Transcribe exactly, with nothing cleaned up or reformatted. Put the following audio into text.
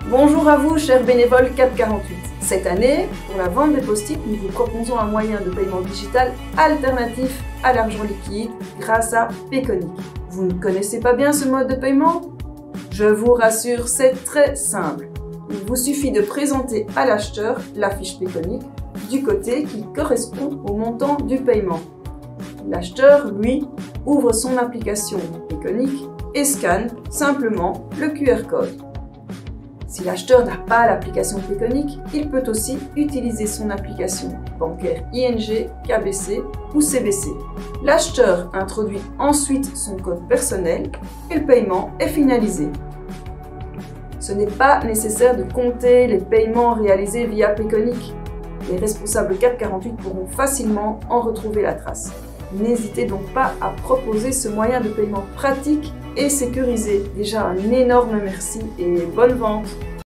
Bonjour à vous, chers bénévoles quatre quarante-huit. Cette année, pour la vente des post-it, nous vous proposons un moyen de paiement digital alternatif à l'argent liquide grâce à Payconiq. Vous ne connaissez pas bien ce mode de paiement? Je vous rassure, c'est très simple. Il vous suffit de présenter à l'acheteur la fiche Payconiq du côté qui correspond au montant du paiement. L'acheteur, lui, ouvre son application Payconiq et scanne simplement le Q R code. Si l'acheteur n'a pas l'application Payconiq, il peut aussi utiliser son application bancaire I N G, K B C ou C B C. L'acheteur introduit ensuite son code personnel et le paiement est finalisé. Ce n'est pas nécessaire de compter les paiements réalisés via Payconiq. Les responsables quatre quarante-huit pourront facilement en retrouver la trace. N'hésitez donc pas à proposer ce moyen de paiement pratique et sécurisé. Déjà un énorme merci et bonne vente!